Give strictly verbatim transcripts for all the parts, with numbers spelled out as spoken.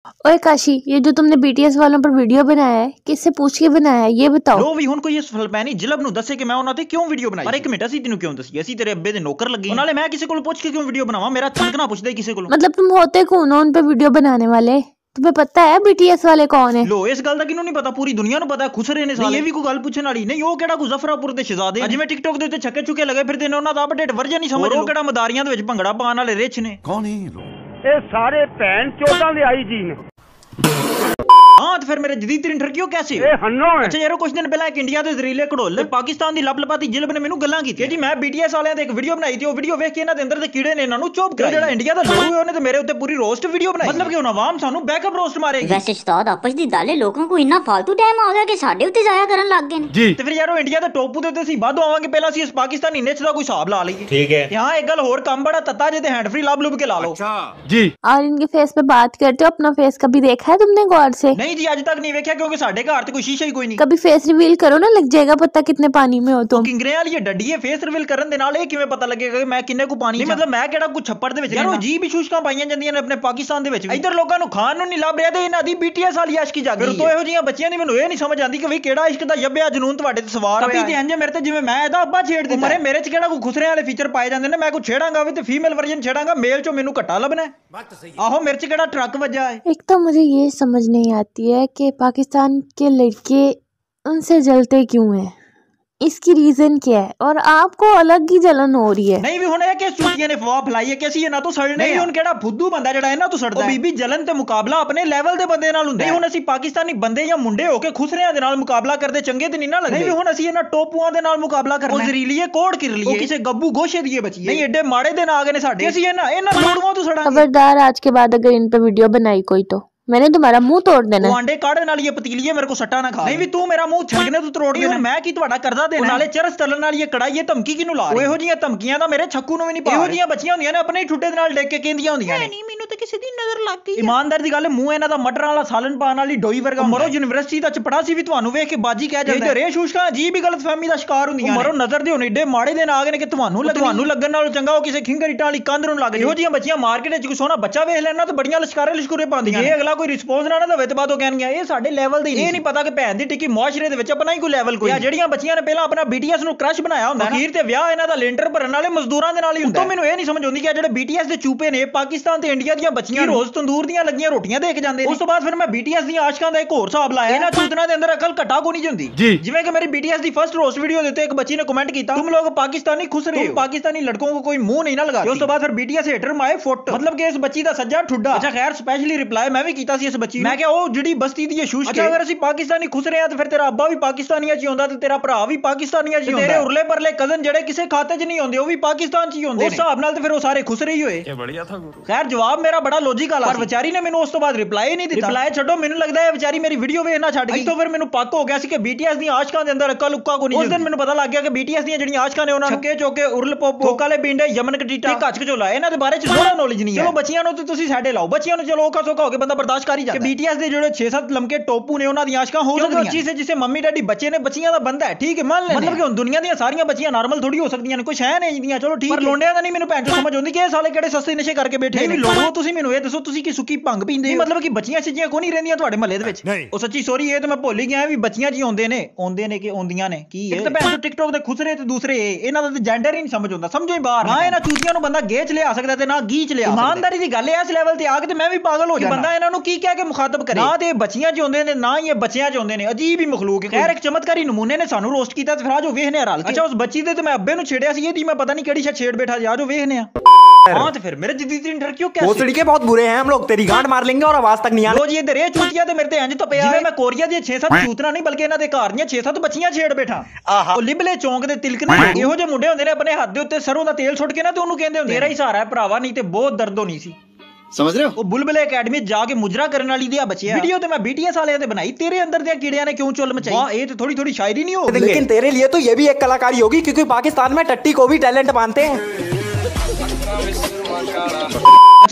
ओए काशी, ये जो तुमने बीटीएस वालों पर वीडियो बनाया है, किससे पूछ के बनाया है ये बताओ। लो भी ਹੁਣ ਕੋਈ ਇਸ ਫਲਪੈਨੀ ਜ਼ਿਲਬ ਨੂੰ ਦੱਸੇ ਕਿ ਮੈਂ ਉਹਨਾਂ ਤੇ ਕਿਉਂ ਵੀਡੀਓ ਬਣਾਈ। ਪਰ ਇੱਕ ਮਿੰਟ ਅਸੀਂ ਤੈਨੂੰ ਕਿਉਂ ਦੱਸੀ, ਅਸੀਂ ਤੇਰੇ ਅੱਬੇ ਦੇ ਨੌਕਰ ਲੱਗੇ। ਨਾਲੇ ਮੈਂ ਕਿਸੇ ਕੋਲ ਪੁੱਛ ਕੇ ਕਿਉਂ ਵੀਡੀਓ ਬਣਾਵਾਂ, ਮੇਰਾ ਚੰਕਣਾ ਪੁੱਛਦਾ ਹੀ ਕਿਸੇ ਕੋਲ। मतलब तुम होते कौन हो उन पे वीडियो बनाने वाले? तुम्हें पता है बीटीएस वाले कौन है? लो इस ਗੱਲ ਦਾ ਕਿਨੂੰ ਨਹੀਂ ਪਤਾ, ਪੂਰੀ ਦੁਨੀਆ ਨੂੰ ਪਤਾ। ਖੁਸਰੇ ਨੇ ਸਾਲੇ। ਇਹ ਵੀ ਕੋਈ ਗੱਲ ਪੁੱਛਣ ਵਾਲੀ ਨਹੀਂ। ਉਹ ਕਿਹੜਾ ਗੁਜ਼ਫਰਾਪੁਰ ਦੇ ਸ਼ਹਜ਼ਾਦੇ ਜਿਵੇਂ ਟਿਕਟੌਕ ਦੇ ਉੱਤੇ ਛੱਕੇ ਚੁੱਕੇ ਲੱਗੇ ਫਿਰਦੇ ਨੇ, ਉਹਨਾਂ ਦਾ ਅਪਡੇਟ ਵਰਜਨ ਨਹੀਂ ਸਮਝ। ਉਹ ਕਿਹੜਾ ਮਦਾਰੀਆਂ ਦੇ ਵਿੱਚ ਭੰਗੜਾ ਪਾਉਣ ਵਾਲੇ ਰਿਚ ਨੇ। ਕੌਣ ਹੈ ਇਹ ਲੋਕ? ਇਹ ਸਾਰੇ ਭੈਣ ਚੋਦਾਂ ਦੇ ਆਈ ਜੀ ਨੇ। हाँ तो फिर मेरे जदीद इंटरव्यू कैसे ए हन्नो है। अच्छा यारो कुछ दिन पहले एक इंडिया ਦੇ ਜ਼ਰੀਲੇ ਘੜੋਲ ਪਾਕਿਸਤਾਨ ਦੀ ਲਪਲਪਾਤੀ ਜ਼ਿਲਬ ਨੇ ਮੈਨੂੰ ਗੱਲਾਂ ਕੀਤੀਆਂ ਜੀ। ਮੈਂ ਬੀਟੀਐਸ ਵਾਲਿਆਂ ਤੇ ਇੱਕ ਵੀਡੀਓ ਬਣਾਈ ਤੇ ਉਹ ਵੀਡੀਓ ਵੇਖ ਕੇ ਇਹਨਾਂ ਦੇ ਅੰਦਰ ਦੇ ਕੀੜੇ ਨੇ ਇਹਨਾਂ ਨੂੰ ਚੋਪ ਕਰਾਇਆ। ਜਿਹੜਾ ਇੰਡੀਆ ਦਾ ਲੋਗੋ ਹੈ ਉਹਨੇ ਤੇ ਮੇਰੇ ਉੱਤੇ ਪੂਰੀ ਰੋਸਟ ਵੀਡੀਓ ਬਣਾਈ। मतलब कि ਹੁਣ ਆਵਾਮ ਸਾਨੂੰ ਬੈਕਅਪ ਰੋਸਟ ਮਾਰੇਗੀ। ਵੈਸੇ ਉਸਤਾਦ ਆਪਸ ਦੀ ਦਾਲੇ ਲੋਕਾਂ ਕੋ ਇੰਨਾ ਫालतू ਟਾਈਮ ਆ ਗਿਆ ਕਿ ਸਾਡੇ ਉੱਤੇ ਜ਼ਾਇਆ ਕਰਨ ਲੱਗ ਗਏ ਨੇ ਜੀ। ਤੇ ਫਿਰ ਯਾਰੋ ਇੰਡੀਆ ਦੇ ਟੋਪੂ ਦੇ ਉੱਤੇ ਅਸੀਂ ਵਾਧੋ ਆਵਾਂਗੇ, ਪਹਿਲਾਂ ਅਸੀਂ ਇਸ ਪਾਕਿਸਤਾਨੀ ਨਿੱਚ ਦਾ ਕੋਈ ਹਿਸਾਬ ਲਾ ਲਈਏ। ਠੀਕ ਹੈ। ਯਹਾਂ ਇੱਕ ਗੱਲ ਹੋਰ ਕੰਮ ਬੜਾ ਤੱਤਾ ਜੇ ਤੇ ਹੈਂਡ ਫ੍ਰੀ ਲੱਭ ਲੁੱਭ ਕੇ ਲਾ ਲਓ। अच्छा जी। और इनके फेस पे बात करते हो, अपना फेस कभी देखा है तुमने गौर से? नहीं जी, आज तक नहीं देखा क्योंकि साडे घर ते कोई शीशा ही कोई नहीं। कभी फेस रिवील करो ना, लग जाएगा पता कितने पानी में हो तुम। किंगरे वाली डड्डी है, फेस रिवील करन दे नाल ਇਹ ਕਿਵੇਂ ਪਤਾ ਲੱਗੇਗਾ ਕਿ ਮੈਂ ਕਿੰਨੇ ਕੁ ਪਾਣੀ। ਨਹੀਂ ਮਤਲਬ ਮੈਂ ਕਿਹੜਾ ਕੁਝ ਛੱਪੜ ਦੇ ਵਿੱਚ ਯਾਰ ਉਹ ਜੀ ਵੀ ਸ਼ੂਸ਼ਕਾਂ ਪਾਈਆਂ ਜਾਂਦੀਆਂ ਨੇ ਆਪਣੇ ਪਾਕਿਸਤਾਨ ਦੇ ਵਿੱਚ। ਇੱਧਰ ਲੋਕਾਂ ਨੂੰ ਖਾਣ ਨੂੰ ਨਹੀਂ ਲੱਭ ਰਿਹਾ ਤੇ ਇਹਨਾਂ ਦੀ ਬੀਟੀਐਸ ਵਾਲੀ ਆਸ਼ਕੀ ਜਾਗੀ। ਫਿਰ ਤੋਂ ਇਹੋ ਜਿਹੀਆਂ ਬੱਚੀਆਂ ਦੀ ਮੈਨੂੰ ਇਹ ਨਹੀਂ ਸਮਝ ਆਉਂਦੀ ਕਿ ਵੀ ਕਿਹੜਾ ਇਸ਼ਕ ਦਾ ਯੱਬਿਆ ਜਨੂਨ ਤੁਹਾਡੇ ਤੇ ਸਵਾਰ ਹੋਇਆ। ਤੇ ਇੰਜ ਮੇਰੇ ਤੇ ਜਿਵੇਂ ਮੈਂ ਇਹਦਾ ਅੱਬਾ ਛੇੜ ਦਿੱਤਾ। ਮਰੇ ਮੇਰੇ ਚ ਕਿਹੜਾ ਕੋਈ ਖੁਸਰਿਆਂ ਵਾਲੇ ਫੀਚਰ ਪਾਏ ਜਾਂਦੇ ਨੇ। ਮੈਂ ਕੋਈ ਛੇੜਾਂਗਾ ਵੀ ਤੇ ਫੀਮੇਲ ਵਰਜਨ ਛੇੜਾਂਗਾ, ਮੇਲ ਚੋਂ ਮੈਨੂੰ ਘੱਟਾ ਲੱਭਣਾ। ਆਹੋ ਮੇਰੇ ਚ ਕਿਹੜਾ ਟਰੱਕ ਵੱਜਾ ਹੈ। एक तो मुझे ये समझ नहीं आती है कि पाकिस्तान के लड़के उनसे जलते क्यों हैं, इसकी रीजन क्या है, और आपको अलग ही जलन हो रही है। नहीं भी हुण कि चूतियां ने फवाह फैलाई है कि ਅਸੀਂ ਇਹਨਾਂ ਤੋਂ ਸੜਨੇ ਨਹੀਂ। ਹੁਣ ਕਿਹੜਾ ਫੁੱਦੂ ਬੰਦਾ ਜਿਹੜਾ ਇਹਨਾਂ ਤੋਂ ਸੜਦਾ। ਉਹ ਬੀਬੀ ਜਲਨ ਤੇ ਮੁਕਾਬਲਾ ਆਪਣੇ ਲੈਵਲ ਦੇ ਬੰਦੇ ਨਾਲ ਹੁੰਦਾ। ਨਹੀਂ ਹੁਣ ਅਸੀਂ ਪਾਕਿਸਤਾਨੀ ਬੰਦੇ ਜਾਂ ਮੁੰਡੇ ਹੋ ਕੇ ਖੁਸਰਿਆਂ ਦੇ ਨਾਲ ਮੁਕਾਬਲਾ ਕਰਦੇ ਚੰਗੇ ਤੇ ਨਹੀਂ ਨਾ ਲੱਗਦੇ। ਨਹੀਂ ਹੁਣ ਅਸੀਂ ਇਹਨਾਂ ਟੋਪੂਆਂ ਦੇ ਨਾਲ ਮੁਕਾਬਲਾ ਕਰਨਾ। ਉਹ ਜ਼ਰੀਲੀਏ ਕੋੜ ਕਰ ਲਈਏ, ਉਹ ਕਿਸੇ ਗੱਬੂ ਗੋਸ਼ੇ ਦੀਏ ਬਚੀਏ। ਨਹੀਂ ਐਡੇ ਮਾੜੇ ਦਿਨ ਆ ਗਏ ਨੇ ਸਾਡੇ, ਅਸੀਂ ਇਹਨਾਂ ਇਹਨਾਂ ਲੋੜਵਾਂ ਤੋਂ ਸੜਾਂਗੇ। खबरदार आज के बाद अगर इन पे वीडियो बनाई कोई तो मैंने तुम्हारा मुंह तोड़ देना। ਉਹ ਆਂਡੇ ਕਾੜਨ ਵਾਲੀ ਇਹ ਪਤੀਲੀਏ ਮੇਰੇ ਕੋ ਸੱਟਾ ਨਾ ਖਾ। ਨਹੀਂ ਵੀ ਤੂੰ ਮੇਰਾ ਮੂੰਹ ਛਿੜਕਨੇ ਤੋਂ ਤੋੜ ਦੇਣਾ। ਮੈਂ ਕੀ ਤੁਹਾਡਾ ਕਰਦਾ ਦੇਣਾ। ਨਾਲੇ ਚਰਸ ਤਲਣ ਵਾਲੀ ਇਹ ਕੜਾਈ ਇਹ ਧਮਕੀ ਕਿਨੂੰ ਲਾ ਰਹੀ? ਉਹ ਇਹੋ ਜੀਆਂ ਧਮਕੀਆਂ ਦਾ ਮੇਰੇ ਛੱਕੂ ਨੂੰ ਵੀ ਨਹੀਂ ਪਾ। ਇਹੋ ਜੀਆਂ ਬੱਚੀਆਂ ਹੁੰਦੀਆਂ ਨੇ ਆਪਣੇ ਹੀ ਠੁੱਡੇ ਦੇ ਨਾਲ ਡੇਕ ਕੇ ਕਹਿੰਦੀਆਂ ਹੁੰਦੀਆਂ ਨੇ। ਨਹੀਂ ਮੈਨੂੰ ਤਾਂ ਕਿਸੇ ਦੀ ਨਜ਼ਰ ਲੱਗ ਗਈ। ਇਮਾਨਦਾਰ ਦੀ ਗੱਲ, ਮੂੰਹ ਇਹਨਾਂ ਦਾ ਮਟਰਾਂ ਵਾਲਾ ਸਾਲਨ ਪਾਣ ਵਾਲੀ ਡੋਈ ਵਰਗਾ। ਮਰੋ ਯੂਨੀਵਰਸਿਟੀ ਦਾ ਚਪੜਾ ਸੀ ਵੀ ਤੁਹਾਨੂੰ ਵੇਖ ਕੇ ਬਾਜੀ ਕਹਿ ਜਾਂਦਾ। ਇਹ ਰੇਸ਼ੂਸ਼ਕਾਂ ਅਜੀਬ ਹੀ ਗਲਤਫਹਿਮੀ ਦਾ ਸ਼ਿਕਾਰ ਹੁੰਦੀਆਂ ਨੇ। ਮਰੋ ਨਜ਼ਰ ਦੇ ਹੁਣ ਏਡੇ ਮਾੜੇ ਦਿਨ ਆ ਗਏ ਨੇ ਕਿ ਤੁਹਾਨੂੰ ਲੱਗ ਤੁਹਾਨੂੰ ਲੱਗਣ ਨਾਲੋਂ ਚੰਗਾ ਉਹ ਕਿਸੇ ਖਿੰਗਰ ਇੱਟਾਂ ਵਾਲੀ ਕੰਧ ਨੂੰ ਲੱਗ। ਇਹੋ ਜੀਆਂ ਬੱਚੀਆਂ ਮਾਰਕੀਟ ਵਿੱਚ ਕੋਈ ਸੋਹਣਾ ਬੱਚਾ ਵੇਖ ਲੈਣਾ ਤਾਂ ਬੜੀਆਂ ਲਸ਼ਕਾਰੇ ਲਸ਼ਕੂਰੇ ਪਾਉਂਦੀਆਂ। ਇਹ ਅਗਲਾ ਕੋਈ ਰਿਸਪੌਂਸ ਨਾ ਹੋਵੇ ਤੇ ਬਾਅਦ ਉਹ ਕਹਿਣਗੇ ਇਹ ਸਾਡੇ ਲੈਵਲ ਦੇ ਨਹੀਂ। ਇਹ ਨਹੀਂ ਪਤਾ ਕਿ ਭੈਣ ਦੀ ਟਿੱਕੀ ਮੁਆਸ਼ਰੇ ਦੇ ਵਿੱਚ ਆਪਣਾ ਹੀ ਕੋਈ ਲੈਵਲ ਕੋਈ। ਜਿਹੜੀਆਂ ਬੱਚੀਆਂ ਨੇ ਪਹਿਲਾਂ ਆਪਣਾ ਬੀਟੀਐਸ ਨੂੰ ਕ੍ਰਸ਼ ਬਣਾਇਆ ਹੁੰਦਾ, ਅਖੀਰ ਤੇ ਵਿਆਹ ਇਹਨਾਂ ਦਾ ਲੈਂਟਰ ਭਰਨ ਵਾਲੇ ਮਜ਼ਦੂਰਾਂ ਦੇ ਨਾਲ ਹੀ ਹੁੰਦਾ। ਮੈਨੂੰ ਇਹ ਨਹੀਂ ਸਮਝ ਆਉਂਦੀ ਕਿ ਜਿਹੜੇ ਬੀਟੀਐਸ ਦੇ ਚੂਪੇ ਨੇ ਪਾਕਿਸਤਾਨ ਤੇ ਇੰਡੀਆ ਦੀਆਂ ਬੱਚੀਆਂ ਰੋਜ਼ ਤੰਦੂਰ ਦੀਆਂ ਲੱਗੀਆਂ ਰੋਟੀਆਂ ਦੇ ਕੇ ਜਾਂਦੇ ਨੇ। ਉਸ ਤੋਂ ਬਾਅਦ ਫਿਰ ਮੈਂ ਬੀਟੀਐਸ ਦੀਆਂ ਆਸ਼ਕਾਂ ਦਾ ਇੱਕ ਹੋਰ ਹਿਸਾਬ ਲਾਇਆ। ਇਹਨਾਂ ਚੂਤਨਾਂ ਦੇ ਅੰਦਰ ਅਕਲ ਘਟਾ ਕੋ ਨਹੀਂ ਹੁੰਦੀ। ਜਿਵੇਂ ਕਿ ਮੇਰੀ ਬੀਟੀਐਸ ਦੀ ਫਰਸਟ ਰੋਸਟ ਵੀਡੀਓ ਦੇ ਉੱਤੇ ਇੱਕ ਬੱਚੀ ਨੇ ਕਮੈਂਟ ਕੀਤਾ, तुम लोग पाकिस्तानी खुश रहे हो, पाकिस्तानी लड़कों को कोई मुंह नहीं ना लगाती। ਉਸ ਤੋਂ ਬਾਅਦ ਫਿਰ ਬੀਟੀਐਸ ਹੇਟਰ ਮਾਏ ਫੁੱਟ, मतलब ਕਿ ਇਸ ਬੱਚੀ ਦਾ ਸੱਜਾ ਠੁੱਡਾ। ਅੱਛਾ ਖੈਰ ਸਪੈਸ਼ਲੀ ਰਿਪਲਾਈ ਮੈਂ ਵੀ ਕੀਤਾ ਸੀ ਇਸ ਬੱਚੀ ਨੂੰ। ਮੈਂ ਕਿਹਾ ਉਹ ਜਿਹੜੀ ਬਸਤੀ ਦੀ ਸ਼ੂਸ਼ ਕੇ ਅਗਰ ਅਸੀਂ ਪਾਕਿਸਤਾਨੀ ਖੁਸ਼ ਰਹੇ ਆ ਤੇ ਫਿਰ ਤੇਰਾ ਅੱਬਾ ਵੀ ਪਾਕਿਸਤਾਨੀਆਂ 'ਚ ਹੀ ਹੁੰਦਾ ਤੇ ਤੇਰਾ ਭਰਾ ਵੀ ਪਾਕਿਸਤਾਨੀਆਂ 'ਚ ਹੀ ਹੁੰਦਾ। ਤੇਰੇ ਉਰਲੇ ਪਰਲੇ ਕਜ਼ਨ ਜਿਹੜੇ ਕਿਸੇ ਖਾਤੇ 'ਚ ਨਹੀਂ ਹੁੰਦੇ ਉਹ ਵੀ ਪਾਕਿਸਤਾਨ 'ਚ ਹੀ ਹੁੰਦੇ ਨੇ। ਉਸ ਹਿਸਾਬ ਨਾਲ ਤੇ ਫਿਰ ਉਹ ਸਾਰੇ ਖੁਸ਼ ਰਹੀ ਹੋਏ। ਇਹ ਬੜੀਆ ਥਾ ਗੁਰੂ। ਖੈਰ ਜਵਾਬ ਮੇਰਾ ਬੜਾ ਲੌਜੀਕਲ ਆ, ਪਰ ਵਿਚਾਰੀ ਨੇ ਮੈਨੂੰ ਉਸ ਤੋਂ ਬਾਅਦ ਰਿਪਲਾਈ ਨਹੀਂ ਦਿੱਤਾ। ਰਿਪਲਾਈ ਛੱਡੋ, ਮੈਨੂੰ ਲੱਗਦਾ ਹੈ ਵਿਚਾਰੀ ਮੇਰੀ ਵੀਡੀਓ ਵੇਖਣਾ ਛੱਡ ਗਈ। ਇੱਥੋਂ ਫਿਰ ਮੈਨੂੰ ਪੱਕ ਹੋ ਗਿਆ ਸੀ ਕਿ ਬੀਟੀਐਸ ਦੀਆਂ ਆਸ਼ਕਾਂ ਦੇ ਅੰਦਰ ਅਕਲ ਉੱਕਾ ਕੋ ਨਹੀਂ। ਉਸ ਦਿਨ ਮੈਨੂੰ ਪਤਾ ਲੱਗ ਗਿਆ ਕਿ ਬੀਟੀਐਸ ਦੀਆਂ ਜਿਹੜੀਆਂ ਆਸ਼ਕਾਂ ਨੇ ਉਹਨਾਂ ਨੂੰ ਛੱਕੇ ਚੋਕੇ ਉਰਲ ਪੋਪੋ ਕਾਲੇ ਬਿੰਡੇ ਯਮਨ ਕਟੀਟਾ ਕੱਚ ਕਚੋਲਾ ਇਹਨਾਂ ਦੇ ਬਾਰੇ 'ਚ ਥੋੜਾ ਨੌਲੇਜ ਨਹੀਂ ਹੈ। ਚਲੋ ਬੱਚੀਆਂ ਨੂੰ ਤੇ ਤੁਸੀਂ ਸਾਡੇ ਲਾਓ, ਬੱਚੀਆਂ ਨੂੰ ਚਲੋ ਔਖਾ ਸੌਖਾ ਹੋ ਕੇ ਬੰਦਾ ਬਰਦਾਸ਼ਤ ਕਰ ਹੀ ਜਾਂਦਾ। ਬੀਟੀਐਸ ਦੇ ਜਿਹੜੇ ਛੇ ਸੱਤ ਲੰਕੇ ਟੋਪੂ ਨੇ ਉਹਨਾਂ ਦੀਆਂ ਆਸ਼ਕਾਂ ਹੋ ਸਕਦੀਆਂ। ਚੀਜ਼ ਹੈ ਜਿਸੇ ਮੰਮੀ ਡੈਡੀ ਬੱਚੇ ਨੇ ਬੱਚੀਆਂ ਦਾ ਬੰਦਾ ਹੈ, ਠੀਕ ਹੈ ਮੰਨ ਲੈਂਦੇ। मतलब कि ਹੁਣ ਦੁਨੀਆ ਦੀਆਂ ਸਾਰੀਆਂ ਬੱਚੀਆਂ ਨਾਰਮਲ ਥੋੜੀ ਹੋ ਸਕਦੀਆਂ ਨੇ, ਕੁਛ ਹੈ ਨੇ ਜਿਹੀਆਂ। ਚਲੋ ਠੀਕ, ਪਰ ਲੋਂਡਿਆਂ ਦਾ ਨਹੀਂ ਮੈਨੂੰ ਭੈਣ ਚੋਂ ਸਮਝ ਆਉਂਦੀ ਕਿ ਇਹ ਸਾਲੇ ਕਿਹੜੇ ਸਸਤੇ ਨਸ਼ੇ ਕਰਕੇ ਬੈਠੇ ਨੇ। ਲੋੜੋ ਤੁਸੀਂ ਮੈਨੂੰ ਇਹ ਦੱਸੋ ਤੁਸੀਂ ਕੀ ਸੁੱਕੀ ਭੰਗ ਪੀਂਦੇ ਹੋ? ਮਤਲਬ ਕਿ ਬੱਚੀਆਂ ਸਿੱਜੀਆਂ ਕੋ ਨਹੀਂ ਰਹਿੰਦੀਆਂ ਤੁਹਾਡੇ ਮਹੱਲੇ ਦੇ ਵਿੱਚ? ਉਹ ਸੱਚੀ ਸੌਰੀ ਇਹ ਤਾਂ ਮੈਂ ਭੁੱਲ ਹੀ ਗਿਆ ਵੀ ਬੱਚੀਆਂ ਜੀ ਆਉਂਦੇ ਨੇ ਆਉਂਦੇ ਨੇ ਕਿ ਆਉਂਦੀਆਂ ਨੇ ਕੀ ਹੈ। ਇੱਕ ਤਾਂ ਭੈਣ ਚੋਂ ਟਿਕਟੌਕ ਦੇ ਖੁਸਰੇ ਤੇ ਦੂਸਰੇ ਇਹਨਾਂ ਦਾ ਤਾਂ ਜੈਂਡਰ ਹੀ ਨਹੀਂ ਸਮਝ ਆਉਂਦਾ। ਸਮਝੋ ਹੀ ਬਾਹਰ ਨਾ ਇਹਨਾਂ ਚੂਤੀਆਂ ਨੂੰ ਬੰਦਾ ਗੇਚ ਲਿਆ ਸਕਦਾ ਤੇ ਨਾ ਗੀਚ ਲਿਆ। ਇਮਾਨਦਾਰੀ ਦੀ ਗੱਲ ਹੈ ਇਸ ਲੈਵਲ ਤੇ ਆ ਕੇ ਤੇ ਮੈਂ ਵੀ ਪਾਗਲ ਹੋ ਜਾਣਾ। ਬੰਦਾ ਇਹਨਾਂ ਨੂੰ ਕੀ ਕਹਿ ਕੇ ਮੁਖਾਤਬ ਕਰੇ? ਨਾ ਤੇ ਇਹ ਬੱਚੀਆਂ ਚ ਆਉਂਦੇ ਨੇ ਨਾ ਹੀ ਇਹ ਬੱਚਿਆਂ ਚ ਆਉਂਦੇ ਨੇ। ਅਜੀਬ ਹੀ ਮਖਲੂਕ ਹੈ। ਖੈਰ ਇੱਕ ਚਮਤਕਾਰੀ ਨਮੂਨੇ ਨੇ ਸਾਨੂੰ ਰੋਸਟ ਕੀਤਾ ਤੇ ਫਿਰ ਆਜੋ ਵੇਖਨੇ ਆ ਰਲ ਕੇ। ਅੱਛਾ ਉਸ ਬੱਚੀ ਦੇ ਤੇ ਮੈਂ ਅੱਬੇ ਨੂੰ ਛੇੜਿਆ ਸੀ, ਇਹਦੀ ਮੈਂ ਪਤਾ ਨਹੀਂ ਕਿਹੜੀ ਸ਼ਾ ਛੇੜ बैठा जी। आजो ਵੇਖਨੇ आ। हाँ तो फिर मेरे जिद्दी इंटरव्यू कैसे? वो लड़के बहुत बुरे हैं, हम लोग तेरी गांड मार लेंगे और आवाज तक नहीं आने। लो जी इधर ये चूतिया ते मेरे ते इंज तपिया जिवें मैं कोरिया दी छे सत्त चूतना नहीं बल्कि इन्हां दे घर ਦੀਆਂ छे सत्त ਬੱਚੀਆਂ ਛੇੜ ਬੈਠਾ। ਉਹ ਲਿਬਲੇ ਚੌਂਕ ਦੇ ਤਿਲਕਨੇ ਇਹੋ ਜਿਹੇ ਮੁੰਡੇ ਹੁੰਦੇ ਨੇ ਆਪਣੇ ਹੱਥ ਦੇ ਉੱਤੇ ਸਰੋਂ ਦਾ ਤੇਲ ਸੁੱਟ ਕੇ ਨਾ ਤੇ ਉਹਨੂੰ ਕਹਿੰਦੇ ਹੁੰਦੇ ਤੇਰਾ ਹੀ ਸਹਾਰਾ ਹੈ ਭਰਾਵਾ, ਨਹੀਂ ਤੇ ਬਹੁਤ ਦਰਦ ਹੋਣੀ ਸੀ। ਸਮਝ ਰਹੇ ਹੋ? ਉਹ ਬੁਲਬਲੇ ਅਕੈਡਮੀ ਜਾ ਕੇ ਮੁਜਰਾ ਕਰਨ ਵਾਲੀ ਦੀ ਆ ਬੱਚਿਆ ਵੀਡੀਓ ਤੇ ਮੈਂ ਬੀਟੀਐਸ ਵਾਲਿਆਂ ਤੇ ਬਣਾਈ। ਤੇਰੇ ਅੰਦਰ ਦੀਆਂ ਕੀੜਿਆਂ ਨੇ ਕਿਉਂ ਚੁੱਲ ਮਚਾਈ? ਵਾਹ ਇਹ ਤੇ ਥੋੜੀ थोड़ी शायरी नहीं हो। लेकिन तेरे लिए तो ये भी एक कलाकारी होगी क्योंकि पाकिस्तान में टट्टी को भी टैलेंट मानते हैं। अच्छा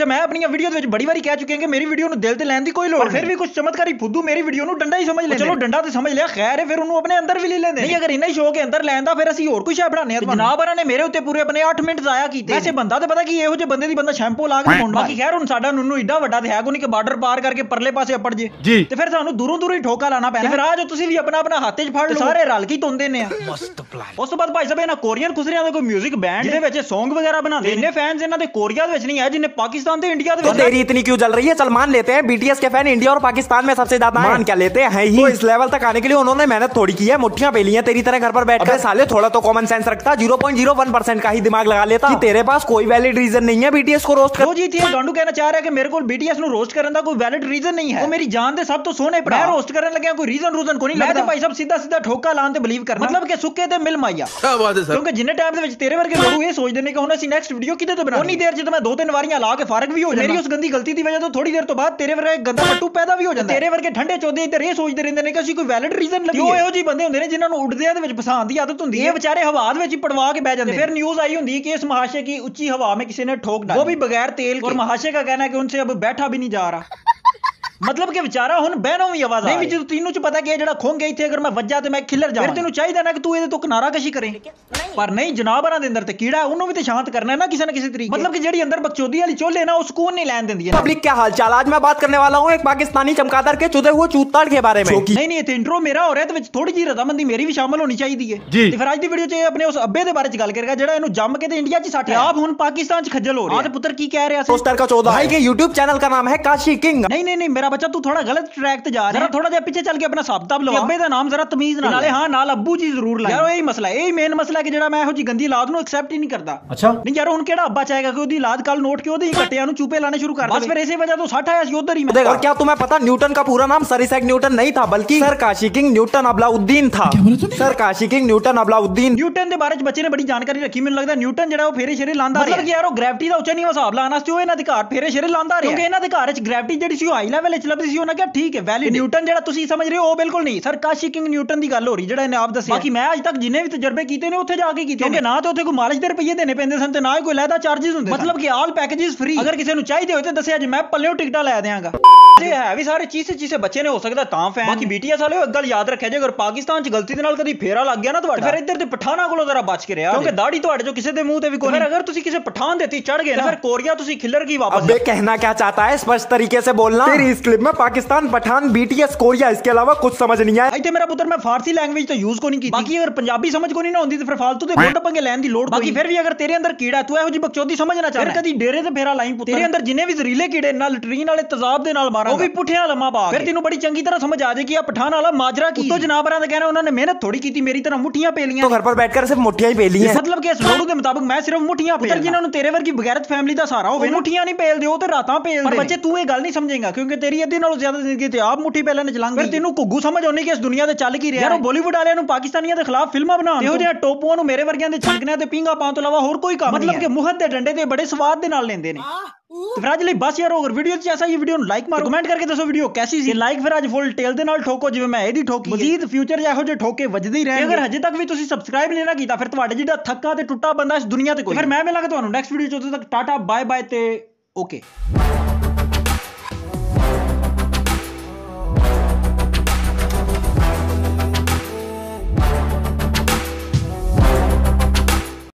ਅੱਛਾ ਮੈਂ ਆਪਣੀਆਂ ਵੀਡੀਓ ਦੇ ਵਿੱਚ ਬੜੀ ਵਾਰੀ ਕਹਿ ਚੁੱਕੇ ਹਾਂ ਕਿ ਮੇਰੀ ਵੀਡੀਓ ਨੂੰ ਦਿਲ ਤੇ ਲੈਣ ਦੀ ਕੋਈ ਲੋੜ ਨਹੀਂ, ਫਿਰ ਵੀ ਕੁਝ ਚਮਤਕਾਰੀ ਫੁੱਦੂ ਮੇਰੀ ਵੀਡੀਓ ਨੂੰ ਡੰਡਾ ਹੀ ਸਮਝ ਲੈਂਦੇ। ਚਲੋ ਡੰਡਾ ਤੇ ਸਮਝ ਲਿਆ, ਖੈਰ ਹੈ, ਫਿਰ ਉਹਨੂੰ ਆਪਣੇ ਅੰਦਰ ਵੀ ਲੈ ਲੈਂਦੇ। ਨਹੀਂ ਅਗਰ ਇੰਨਾ ਹੀ ਸ਼ੌਕ ਹੈ ਅੰਦਰ ਲੈਣ ਦਾ, ਫਿਰ ਅਸੀਂ ਹੋਰ ਕੁਝ ਸ਼ੈ ਬਣਾਉਂਦੇ ਹਾਂ। ਜਨਾਬ ਹਰਾਂ ਨੇ ਮੇਰੇ ਉੱਤੇ ਪੂਰੇ ਆਪਣੇ ਅੱਠ ਮਿੰਟ ਜ਼ਾਇਆ ਕੀਤੇ। ਵੈਸੇ ਬੰਦਾ ਤੇ ਪਤਾ ਕੀ ਇਹੋ ਜਿਹੇ ਬੰਦੇ ਦੀ ਬੰਦਾ ਸ਼ੈਂਪੂ ਲਾ ਕੇ ਮੁੰਡਾ। ਬਾਕੀ ਖੈਰ ਹੁਣ ਸਾਡਾ ਨੂਨੂ ਏਡਾ ਵੱਡਾ ਤੇ ਹੈ ਕੋਈ ਨਹੀਂ ਕਿ ਬਾਰਡਰ ਪਾਰ ਕਰਕੇ ਪਰਲੇ ਪਾਸੇ ਅੱਪੜ ਜੇ ਤੇ ਫਿਰ ਸਾਨੂੰ ਦੂਰੋਂ ਦੂਰੋਂ ਹੀ ਠੋਕਾ ਲਾਣਾ ਪੈਣਾ। ਫਿਰ ਆ ਜੋ ਤੁਸੀਂ ਵੀ ਆਪਣਾ ਆਪਣਾ ਹੱਥ 'ਚ ਫੜ ਲਓ, ਸਾਰੇ ਰਲ ਕੇ ਤੁੰਦੇ ਨੇ। ਮਸਤ ਪਲਾਨ। ਉਸ ਤੋਂ ਬਾਅਦ ਭਾਈ ਸਾਹਿਬ ਇਹਨਾਂ ਕੋਰੀਅਨ ਖੁਸਰਿਆਂ ਦਾ ਕੋਈ 뮤직 ਬੈਂਡ ਜਿਹਦੇ ਵਿੱਚ ਸੌਂਗ ਵਗੈरह बनाते हैं। इतने फैंस ਇਹਨਾਂ ਦੇ कोरिया ਦੇ ਵਿੱਚ नहीं है जिन्ने पाकिस्तान ਤੇ इंडिया ਦੇ ਵਿੱਚ। तो तेरी इतनी क्यों जल रही है? चल मान लेते हैं बीटीएस के फैन इंडिया और पाकिस्तान में सबसे ज्यादा मान क्या लेते हैं ही। तो इस लेवल तक आने के लिए उन्होंने मेहनत थोड़ी की है, मुट्ठियां पेली हैं तेरी तरह घर पर बैठकर। साले थोड़ा तो कॉमन सेंस रखता, zero point zero one percent का ही दिमाग लगा लेता कि तेरे पास कोई वैलिड रीजन नहीं है बीटीएस को रोस्ट कर। वो जी थी गांडू कहना चाह रहा है कि मेरे को बीटीएस ਨੂੰ रोस्ट ਕਰਨ ਦਾ ਕੋਈ वैलिड रीजन नहीं है। वो मेरी जान ਦੇ ਸਭ ਤੋਂ ਸੋਹਣੇ ਭਰਾ मैं रोस्ट ਕਰਨ ਲੱਗਿਆ ਕੋਈ ਰੀਜ਼ਨ ਰੂਜ਼ਨ ਕੋਈ ਨਹੀਂ ਲੱਗਦਾ। मैं ਤੇ ਭਾਈ ਸਾਹਿਬ ਸਿੱਧਾ ਸਿੱਧਾ ਠੋਕਾ ਲਾਣ ਤੇ ਬਲੀਵ ਕਰਨਾ, मतलब ਕਿ ਸੁੱਕੇ ਤੇ ਮਿਲ ਮਾਇਆ। ਕੀ ਬਾਤ ਹੈ ਸਰ। ਕਿਉਂਕਿ ਜਿੰਨੇ ਟਾਈਮ ਦੇ ਵਿੱਚ ਤੇਰੇ ਵਰਗੇ ਲੋਕ ਇਹ ਸੋਚਦੇ ਨੇ ਕਿ ਹੁਣ ਅਸੀਂ ਨੈਕਸਟ ਵੀਡੀਓ ਕਿਤੇ ਤੋਂ ਬਣਾਉਣੀ, ਉਨੀ ਦੇਰ ਚ ਤਾਂ ਮੈਂ ਦੋ ਤਿੰਨ ਵਾਰੀਆਂ ਲਾ ਕੇ ਫਾਰਗ ਵੀ ਹੋ ਜਾਣਾ। ਮੇਰੀ ਉਸ ਗੰਦੀ ਗਲਤੀ ਦੀ ਵਜ੍ਹਾ ਤੋਂ ਥੋੜੀ ਦੇਰ ਤੋਂ ਬਾਅਦ ਤੇਰੇ ਵਰਗਾ ਇੱਕ ਗੰਦਾ ਪੱਟੂ ਪੈਦਾ ਵੀ ਹੋ ਜਾਂਦਾ। ਤੇਰੇ ਵਰਗੇ ਠੰਡੇ ਚੋਦੇ ਇੱਧਰ ਇਹ ਸੋਚਦੇ ਰਹਿੰਦੇ ਨੇ ਕਿ ਅਸੀਂ ਕੋਈ ਵੈਲਿਡ ਰੀਜ਼ਨ ਲੱਭੀਏ। ਉਹ ਇਹੋ ਜਿਹੇ ਬੰਦੇ ਹੁੰਦੇ ਨੇ ਜਿਨ੍ਹਾਂ ਨੂੰ ਉੱਡਦਿਆਂ ਦੇ ਵਿੱਚ ਫਸਾਉਣ ਦੀ ਆਦਤ ਹੁੰਦੀ ਹੈ। ਇਹ ਵਿਚਾਰੇ ਹਵਾ ਦੇ ਵਿੱਚ ਹੀ ਪੜਵਾ ਕੇ ਬਹਿ ਜਾਂਦੇ। ਫਿਰ ਨਿਊਜ਼ आई ਹੁੰਦੀ है कि इस महाशय की ऊंची हवा में किसी ने ठोक डाली, वो भी बगैर तेल के। और महाशय का कहना है कि उनसे अब बैठा भी नहीं जा रहा। मतलब कि बेचारा हुन बहनों भी आवाज नहीं जो तीनों च पता कि जेड़ा खोंग गई थे अगर मैं वज्जा ते मैं खिलर जावां। फिर तेनू चाहिदा ना कि तू ਇਹਦੇ ਤੋਂ ਕਿਨਾਰਾ ਕਸ਼ੀ ਕਰੇ, ਪਰ ਨਹੀਂ ਜਨਾਬਰਾਂ ਦੇ ਅੰਦਰ ਤੇ ਕੀੜਾ ਹੈ, ਉਹਨੂੰ ਵੀ ਤੇ ਸ਼ਾਂਤ ਕਰਨਾ है ना किसी न किसी तरीके। मतलब कि ਜਿਹੜੀ ਅੰਦਰ बकचोदी वाली चोले ना, ਉਹ सुकून नहीं ਲੈਣ ਦਿੰਦੀ है। पब्लिक क्या हाल चाल? आज मैं बात करने वाला हूँ एक पाकिस्तानी चमगादड़ के चुदे हुए चूताड़ के बारे में। नहीं नहीं इत्थे इंट्रो मेरा हो ਰਿਹਾ ਤੇ ਵਿੱਚ ਥੋੜੀ ਜਿਹੀ ਰਜ਼ਾਮੰਦੀ ਮੇਰੀ ਵੀ ਸ਼ਾਮਲ ਹੋਣੀ ਚਾਹੀਦੀ ਹੈ ਜੀ। ਤੇ ਫਿਰ ਅੱਜ ਦੀ ਵੀਡੀਓ 'ਚ ਆਪਣੇ ਉਸ ਅੱਬੇ ਦੇ ਬਾਰੇ 'ਚ ਗੱਲ ਕਰੇਗਾ ਜਿਹੜਾ ਇਹਨੂੰ ਜੰਮ ਕੇ ਤੇ ਇੰਡੀਆ 'ਚ ਸੱਟ ਰਿਹਾ, ਆਪ ਹੁਣ ਪਾਕਿस्तान 'ਚ ਖੱਜਲ ਹੋ ਰਿਹਾ। ਆ ਤੇ ਪੁੱਤਰ ਕੀ ਕਹਿ ਰਿਹਾ ਸੀ? पोस्टर का चौदह भाई के यूट्यूब चैनल का नाम है काशी किंग। नहीं नहीं नहीं मेरा बच्चा तू थोड़ा गलत ट्रैक ਤੇ ਜਾ ਰਿਹਾ, ਥੋੜਾ ਜਿਹਾ ਪਿੱਛੇ ਚੱਲ ਕੇ ਆਪਣਾ ਹਿਸਾਬ ਕਿਤਾਬ ਲਵਾ। ਅੱਬੇ ਦਾ ਨਾਮ ਜ਼ਰਾ ਤਮੀਜ਼ ਨਾਲ, ਨਾਲੇ ਹਾਂ ਨਾਲ ਅੱਬੂ ਜੀ ਜ਼ਰੂਰ ਲਾਇਆ। ਯਾਰ ਇਹੀ ਮਸਲਾ, ਇਹੀ ਮੇਨ ਮਸਲਾ ਹੈ ਕਿ ਜਿਹੜਾ ਮੈਂ ਇਹੋ ਜੀ ਗੰਦੀ ਔਲਾਦ ਨੂੰ ਐਕਸੈਪਟ ਹੀ ਨਹੀਂ ਕਰਦਾ। ਅੱਛਾ ਨਹੀਂ ਯਾਰ ਹੁਣ ਕਿਹੜਾ ਅੱਬਾ ਚਾਹੇਗਾ ਕਿ ਉਹਦੀ ਔਲਾਦ ਕੱਲ ਨੋਟ ਕੇ ਉਹਦੇ ਹੀ ਕੱਟਿਆਂ ਨੂੰ ਚੂਪੇ ਲਾਣੇ ਸ਼ੁਰੂ ਕਰ ਦੇ। ਬਸ ਫਿਰ ਇਸੇ ਵਜ੍ਹਾ ਤੋਂ ਸੱਟ ਆਇਆ ਸੀ ਉਧਰ ਹੀ ਮੈਂ। और क्या तुम्हें पता न्यूटन का पूरा नाम सर इसैक न्यूटन नहीं था बल्कि sir Kashi king Newton Abalauddin था। Sir Kashi king Newton Abalauddin. Newton ਦੇ ਬਾਰੇ ਚ ਬੱਚੇ ਨੇ ਬੜੀ ਜਾਣਕਾਰੀ ਰੱਖੀ। ਮੈਨੂੰ ਲੱਗਦਾ ਨਿਊਟਨ ਜਿਹੜਾ ਉਹ ਫੇਰੇ ਸ਼ੇਰੇ ਲਾਂਦਾ ਰਿਹਾ। ਮਤਲਬ ਕਿ ਯਾਰ ਉਹ ਗ੍ਰੈਵਿਟੀ ਦਾ ਉੱਚਾ ਨੀਵਾਂ ਹਿਸਾਬ ਲਾਉਣ ਵਾਸਤੇ ਉਹ ਇਹਨਾਂ ਦੇ ਘਰ ਫੇਰੇ ਸ਼ੇਰੇ ਲਾਂਦਾ ਰਿਹਾ, ਕਿਉਂਕਿ ਇਹਨਾਂ ਦੇ ਘਰ ਵਿੱਚ ਗ੍ਰੈਵਿਟੀ ਜਿਹੜੀ ਸੀ ਉਹ ਹਾਈ ਲੈਵਲ ਵਿੱਚ ਲੱਭਦੀ ਸੀ। ਉਹਨਾਂ ਕਿਹਾ ਠੀਕ ਹੈ ਵੈਲਿਡ। ਨਿਊਟਨ ਜਿਹੜਾ ਤੁਸੀਂ ਸਮਝ ਰਹੇ ਹੋ ਉਹ ਬਿਲਕੁਲ ਨਹੀਂ, ਸਰ ਕਾਸ਼ੀ ਕਿੰਗ ਨਿਊਟਨ ਦੀ ਗੱਲ ਹੋ ਰਹੀ ਜਿਹੜਾ ਇਹਨੇ ਆਪ ਦੱਸਿਆ। ਬਾਕੀ ਮੈਂ ਅੱਜ ਤੱਕ ਜਿੰਨੇ ਵੀ ਤਜਰਬੇ ਕੀਤੇ ਨੇ ਉੱਥੇ ਜਾ ਕੇ ਕੀਤੇ, ਕਿਉਂਕਿ ਨਾ ਤਾਂ ਉੱਥੇ ਕੋਈ ਮਾਲਿਸ਼ ਦੇ ਰੁਪਈਏ ਦੇਣੇ ਪੈਂਦੇ ਸਨ ਤੇ ਨਾ ਹੀ ਕੋਈ ਲੈਦਾ ਚਾਰजेस ਹੁੰਦੇ। मतलब कि ਆਲ ਪੈਕੇजेस ਫ੍ਰੀ। ਅਗਰ ਕਿਸੇ ਨੂੰ ਚਾਹੀਦੇ ਹੋਏ ਤੇ ਦੱਸਿਆ ਜੀ ਮੈਂ ਪੱਲਿਓਂ ਟਿਕਟਾਂ ਲੈ ਦਿਆਂਗਾ। ਇਹ ਹੈ ਵੀ ਸਾਰੇ ਚੀਸੇ ਚੀਸੇ ਬੱਚੇ ਨੇ ਹੋ ਸਕਦਾ ਤਾਂ ਫੈਨ। ਬਾਕੀ ਬੀਟੀਐਸ ਵਾਲਿਓ ਇੱਕ ਗੱਲ ਯਾਦ ਰੱਖਿਆ ਜੇ ਅਗਰ ਪਾਕਿਸਤਾਨ 'ਚ ਗਲਤੀ ਦੇ ਨਾਲ ਕਦੀ ਫੇਰਾ ਲੱਗ ਗਿਆ ਨਾ ਤੁਹਾਡਾ, ਫਿਰ ਇੱਧਰ ਦੇ ਪਠਾਨਾਂ ਕੋਲੋਂ ਜ਼ਰਾ ਬਚ ਕੇ ਰਿਹਾ, ਕਿਉਂਕਿ ਦਾੜੀ ਤੁਹਾਡੇ ਜੋ ਕਿਸੇ ਦੇ ਮੂੰਹ ਤੇ ਵੀ ਕੋਈ। ਫਿਰ ਅਗਰ ਤੁਸੀਂ ਕਿਸੇ ਪਠਾਨ ਦੇ ਤੇ ਚੜ ਗਏ ਨਾ, ਫਿਰ ਕੋਰੀਆ ਤੁਸੀਂ ਖਿਲਰ ਗਈ ਵਾਪਸ। अबे कहना क्या चाहता है? स्पष्ट तरीके से बोलना। तेरी इस क्लिप में पाकिस्तान, पठान, बीटीएस, कोरिया इसके अलावा कुछ समझ नहीं आया। ਇੱਥੇ ਮੇਰਾ ਪੁੱਤਰ ਮੈਂ ਫਾਰਸੀ ਲੈਂਗੁਏਜ ਤਾਂ ਯੂਜ਼ ਕੋ ਨਹੀਂ ਕੀਤੀ। ਬਾਕੀ ਅਗਰ ਪੰਜਾਬੀ ਸਮਝ ਕੋ ਨਹੀਂ ਨਾ ਹੁੰਦੀ ਤੇ ਫਿਰ ਫਾਲਤੂ ਦੇ ਬੋਲ ਪੰਗੇ ਲੈਣ ਦੀ ਲੋੜ ਕੋਈ। ਬਾਕੀ ਫਿਰ ਵੀ ਅਗਰ ਤੇਰੇ ਅੰਦਰ ਕੀੜਾ ਤੂੰ ਇਹੋ ਜਿਹੀ ਬਕਚੋਦੀ ਸਮਝਣਾ ਚਾਹਦਾ, ਫਿਰ ਕਦੀ ਡੇਰੇ ਤੇ ਫੇਰਾ ਲਾਈ ਪੁੱਤਰ। ਤੇਰੇ ਅੰਦਰ ਜਿੰਨੇ ਵੀ ਜ਼ਰੀਲੇ ਕੀੜੇ ਨਾਲ ਲਟਰੀਨ ਵਾਲੇ ਤਜ਼ਾਬ ਦੇ ਨਾਲ ਮਾਰਾਂਗਾ, ਉਹ ਵੀ ਪੁੱਠਿਆਂ ਲੰਮਾ ਪਾ ਕੇ। ਫਿਰ ਤੈਨੂੰ ਬੜੀ ਚੰਗੀ ਤਰ੍ਹਾਂ ਸਮਝ ਆ ਜਾਏਗੀ ਆ ਪਠਾਨ ਵਾਲਾ ਮਾਜਰਾ ਕੀ। ਉੱਤੋਂ ਜਨਾਬਰਾਂ ਦਾ ਕਹਿਣਾ ਉਹਨਾਂ ਨੇ ਮਿਹਨਤ ਥੋੜੀ ਕੀਤੀ, ਮੇਰੀ ਤਰ੍ਹਾਂ ਮੁੱਠੀਆਂ ਪੇਲੀਆਂ। तो घर पर बैठकर सिर्फ मुट्ठियां ही पेली हैं। मतलब कि इस लोड़ू ਦੇ ਮੁਤਾਬਕ ਮੈਂ ਸਿਰਫ ਮੁੱਠੀਆਂ ਪੇਲ। ਜਿਨ੍ਹਾਂ ਨੂੰ ਤੇਰੇ ਵਰਗੀ ਬਗੈਰਤ ਫੈਮਿਲੀ ਦਾ ਸਹਾਰਾ ਹੋਵੇ ਮੁੱਠੀਆਂ ਨਹੀਂ ਪੇਲਦੇ, ਉਹ ਤੇ ਰਾਤਾਂ ਪੇਲਦੇ। ਪਰ ਬੱਚੇ ਤੂੰ ਇਹ ਗੱਲ ਨਹੀਂ ਸਮਝੇਗਾ ਕਿਉਂਕਿ ਤੇਰੀ ਅੱਧੀ ਨਾਲੋਂ ਜ਼ਿਆਦਾ ਜ਼ਿੰਦਗੀ ਤੇ ਆਪ ਮੁੱਠੀ ਪੇਲਣ ਚ ਲੰਘ ਗਈ। ਫਿਰ ਤੈਨੂੰ ਘੁੱਗੂ ਸਮਝ ਆਉਣੀ ਕਿ ਇਸ ਦੁਨੀਆ ਤੇ ਚੱਲ ਕੀ ਰਿਹਾ। ਯਾਰ ਉਹ ਬਾਲੀਵੁੱਡ ਵਾਲਿਆਂ ਨੂੰ ਪਾਕਿਸਤਾਨੀਆਂ ਦੇ ਖਿਲਾਫ ਫਿਲਮਾਂ ਬਣਾਉਣ, ਇਹੋ ਜਿਹੇ ਟੋਪੂਆਂ ਨੂੰ ਮੇਰੇ ਵਰਗਿਆਂ ਦੇ ਛਿੜਕਣਿਆਂ ਤੇ ਪਿੰਗਾ ਪਾਉਣ ਤੋਂ ਇਲਾਵਾ ਹੋਰ ਕੋਈ ਕੰਮ ਨਹੀਂ। मतलब कि मुहत ਦੇ ਡੰਡੇ ਤੇ ਬੜੇ ਸਵਾਦ ਦੇ ਨਾਲ ਲੈਂਦੇ ਨੇ। तो फिर आज बस यार अगर वीडियो ऐसा ये वीडियो लाइक मारो, कमेंट करके दसो वीडियो कैसी सी। लाइक फिर आज फुल टेल दे नाल ठोको जिवें मैं ਇਹਦੀ ਠੋਕੀ। ਮਜ਼ੀਦ ਫਿਊਚਰ ਇਹੋ ਜਿਹੇ ਠੋਕੇ ਵੱਜਦੇ ਹੀ ਰਹਿਣਗੇ। ਅਗਰ ਹਜੇ ਤੱਕ ਵੀ ਤੁਸੀਂ ਸਬਸਕ੍ਰਾਈਬ ਨਹੀਂ ਨਾ ਕੀਤਾ ਫਿਰ ਤੁਹਾਡੇ ਜਿਹੜਾ ਥੱਕਾ ਤੇ ਟੁੱਟਾ ਬੰਦਾ ਇਸ ਦੁਨੀਆ ਤੇ ਕੋਈ। ਫਿਰ ਮੈਂ ਮਿਲਾਂਗਾ ਤੁਹਾਨੂੰ ਨੈਕਸਟ ਵੀਡੀਓ ਚ। ਉਦੋਂ ਤੱਕ ਟਾਟਾ ਬਾਏ ਬਾਏ ਤੇ ਓਕੇ।